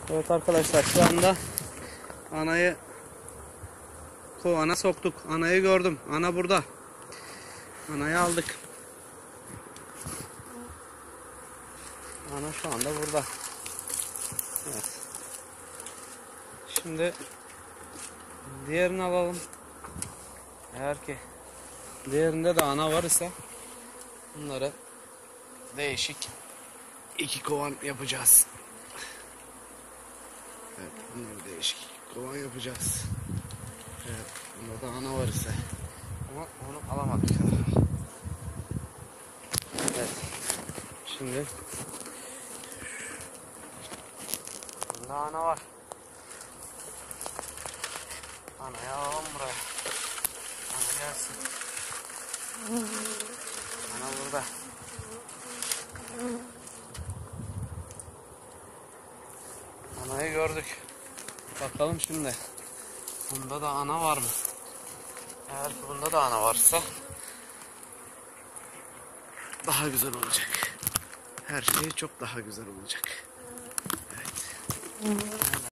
Evet arkadaşlar, şu anda anayı kovana soktuk. Anayı gördüm. Ana burada. Anayı aldık. Ana şu anda burada. Evet. Şimdi diğerini alalım. Eğer ki diğerinde de ana var ise bunları değişik iki kovan yapacağız. Evet, bunları değişik iki kovan yapacağız. Evet, bunda da ana var ise. Ama onu alamadık. Evet. Şimdi bunda ana var. Anayı alalım buraya. Ana gelsin. Ana burada. Anayı gördük. Bakalım şimdi. Bunda da ana var mı? Eğer ki bunda da ana varsa daha güzel olacak. Her şey çok daha güzel olacak. Evet.